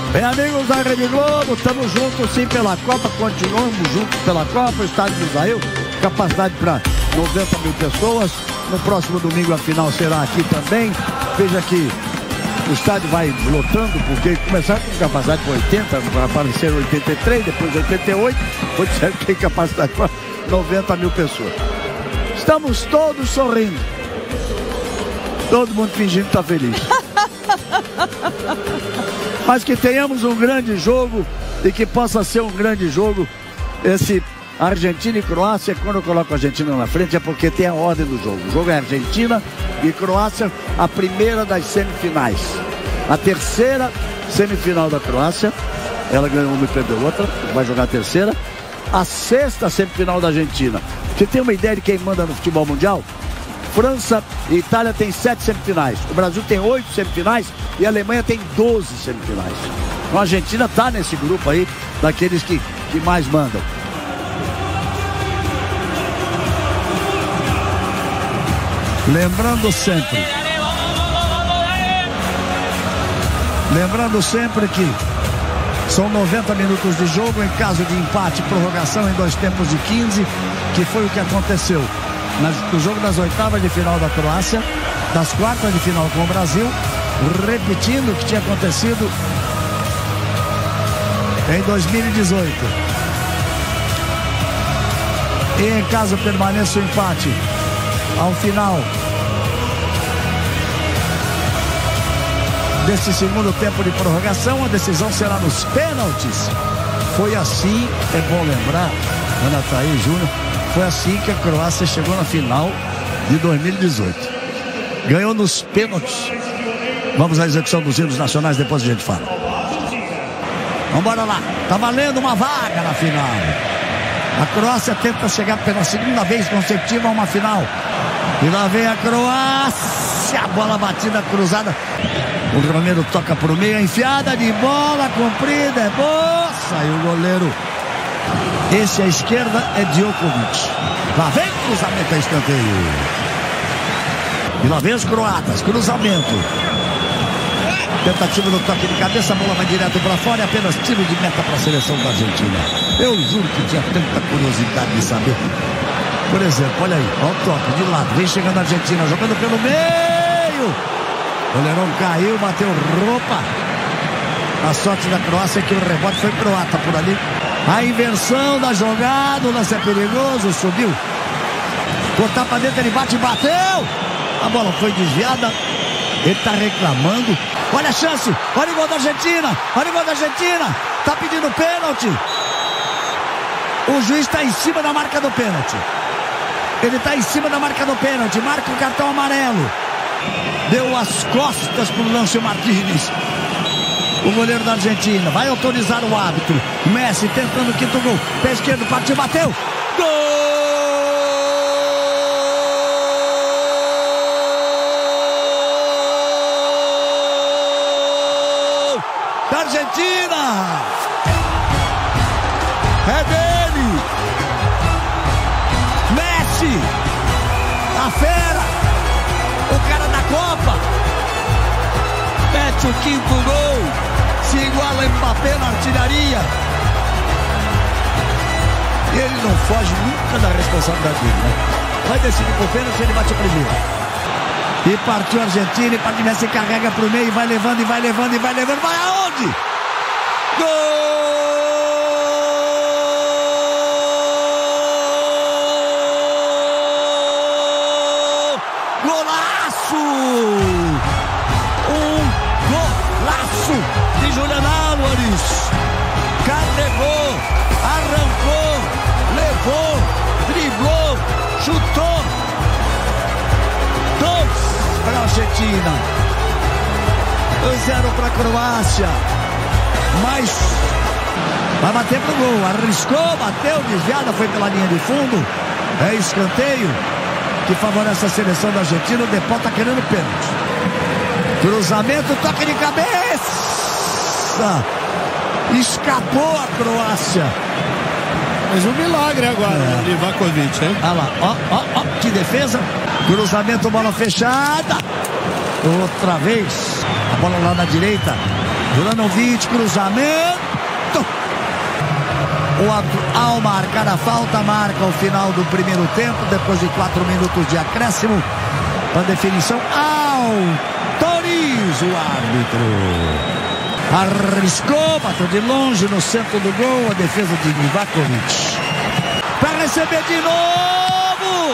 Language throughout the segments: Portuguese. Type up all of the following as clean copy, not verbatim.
Bem, amigos da Rede Globo, estamos juntos sim pela Copa, continuamos juntos pela Copa, o estádio do Israel, capacidade para 90 mil pessoas. No próximo domingo a final será aqui também. Veja que o estádio vai lotando, porque começaram com capacidade para 80, apareceram 83, depois 88, foi certo que tem capacidade para 90 mil pessoas. Estamos todos sorrindo, todo mundo fingindo que está feliz. Mas que tenhamos um grande jogo e que possa ser um grande jogo esse Argentina e Croácia. Quando eu coloco a Argentina na frente é porque tem a ordem do jogo. O jogo é Argentina e Croácia, a primeira das semifinais. A terceira semifinal da Croácia, ela ganhou uma e perdeu outra, vai jogar a terceira. A sexta semifinal da Argentina. Você tem uma ideia de quem manda no futebol mundial? França e Itália tem 7 semifinais. O Brasil tem 8 semifinais e a Alemanha tem 12 semifinais. Então a Argentina está nesse grupo aí, daqueles que mais mandam. Lembrando sempre que são 90 minutos de jogo. Em caso de empate, prorrogação em 2 tempos de 15, que foi o que aconteceu no jogo das oitavas de final da Croácia, das quartas de final com o Brasil, repetindo o que tinha acontecido em 2018. E em caso permaneça o empate ao final desse segundo tempo de prorrogação, a decisão será nos pênaltis. Foi assim, é bom lembrar, Ana Thaís Júnior, foi assim que a Croácia chegou na final de 2018. Ganhou nos pênaltis. Vamos à execução dos hinos nacionais, depois a gente fala. Vamos lá. Tá valendo uma vaga na final. A Croácia tenta chegar pela segunda vez consecutiva a uma final. E lá vem a Croácia. A bola batida, cruzada. O Romero toca pro meio, enfiada de bola comprida. É boa. Saiu o goleiro. Esse à esquerda é Djokovic. Lá vem o cruzamento a escanteio. E lá vem os croatas. Cruzamento. Tentativa do toque de cabeça. A bola vai direto para fora. É apenas tiro de meta para a seleção da Argentina. Eu juro que tinha tanta curiosidade de saber. Por exemplo, olha aí. Olha o toque de lado. Vem chegando a Argentina. Jogando pelo meio. O goleirão caiu. Bateu roupa. A sorte da Croácia é que o rebote foi croata por ali. A inversão da jogada, o lance é perigoso, subiu. Cortar pra dentro, ele bate, bateu. A bola foi desviada. Ele tá reclamando. Olha a chance, olha o gol da Argentina. Olha o gol da Argentina. Tá pedindo pênalti. O juiz tá em cima da marca do pênalti. Ele tá em cima da marca do pênalti. Marca o cartão amarelo. Deu as costas pro Láncio Martínez. O goleiro da Argentina vai autorizar o árbitro. Messi tentando o quinto gol. Pé esquerdo, partiu, bateu. Gol da Argentina. É dele. Messi, a fera, o cara da Copa, mete o quinto gol. Se iguala a Mbappé na artilharia. E ele não foge nunca da responsabilidade dele, né? Vai decidir por pênalti, ele bate o primeiro. E partiu a Argentina, e Partimé se carrega pro meio, vai levando, e vai levando, e vai levando. Vai aonde? Gol! Golaço! De Julián Álvares. Carregou, arrancou, levou, driblou, chutou. 2 para a Argentina, 0 para a Croácia. Mas vai bater pro gol. Arriscou, bateu, desviada, foi pela linha de fundo. É escanteio que favorece a seleção da Argentina. O Depó tá querendo pênalti. Cruzamento, toque de cabeça. Escapou a Croácia. Mas um milagre agora, Livakovic, hein? Olha lá, ó, que defesa. Cruzamento, bola fechada. Outra vez. A bola lá na direita. Juranovic, cruzamento. O árbitro, ao marcar a falta, marca o final do primeiro tempo, depois de 4 minutos de acréscimo. Para definição, autoriza o árbitro. Arriscou, bateu de longe no centro do gol, a defesa de Livakovic. Para receber de novo.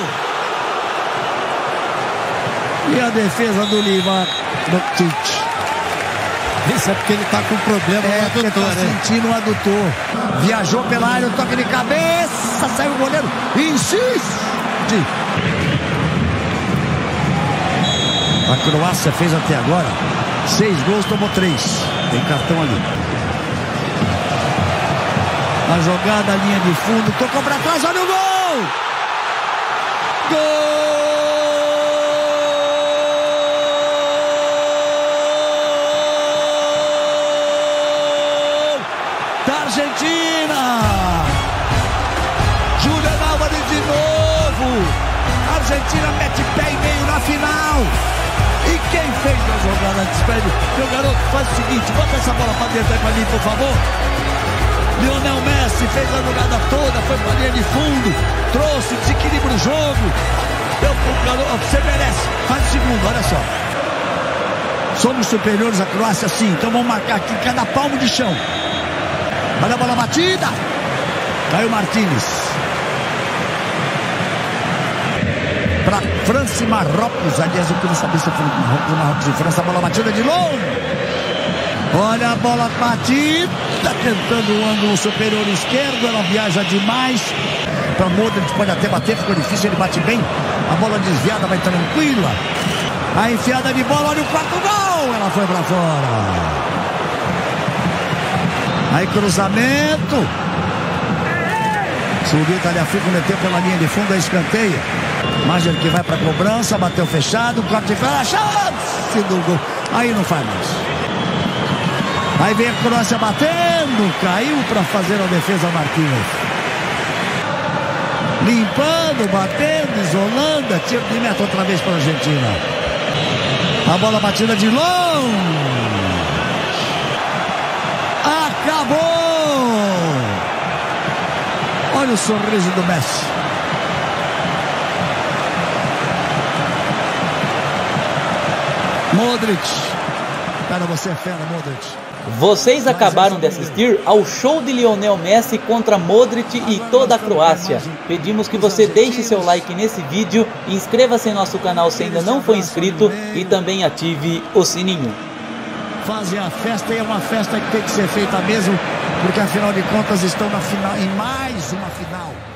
E a defesa do Livakovic. Isso é porque ele tá com problema no adutor, tá sentindo o adutor. Viajou pela área, toque de cabeça, saiu o goleiro, insiste. A Croácia fez até agora 6 gols, tomou 3. Tem cartão ali. A jogada, a linha de fundo, tocou pra trás, olha o gol! Gol! Da Argentina! Julián Álvares de novo! A Argentina mete pé e meio na final! E quem fez a jogada antes? Meu garoto, faz o seguinte, bota essa bola pra dentro aí pra mim, por favor. Lionel Messi fez a jogada toda, foi pra linha de fundo, trouxe, desequilibra o jogo. Você merece, faz o segundo, olha só. Somos superiores à Croácia, sim, então vamos marcar aqui cada palmo de chão. Olha a bola batida. Caiu Martínez. Para França e Marrocos. Aliás, eu queria saber se foi Marrocos e França. A bola batida de longe. Olha a bola batida. Tentando o ângulo superior esquerdo. Ela viaja demais. Para Modric, pode até bater. Ficou difícil, ele bate bem. A bola desviada, vai tranquila. A enfiada de bola. Olha o quarto gol. Ela foi para fora. Aí cruzamento. Subiu, Tagliafico, meteu pela linha de fundo, a escanteio. Major que vai para cobrança, bateu fechado, corte de fora, chance do gol. Aí não faz mais. Aí vem a Croácia batendo, caiu para fazer a defesa Martínez. Limpando, batendo, isolando, tiro de meta outra vez para a Argentina. A bola batida de longe. Acabou! Olha o sorriso do Messi. Modric. Cara, você é fera, Modric. Vocês acabaram de assistir ao show de Lionel Messi contra Modric e toda a Croácia. Pedimos que você deixe seu like nesse vídeo, inscreva-se em nosso canal se ainda não for inscrito e também ative o sininho. Fazem a festa e é uma festa que tem que ser feita mesmo, porque afinal de contas estão na final, em mais uma final.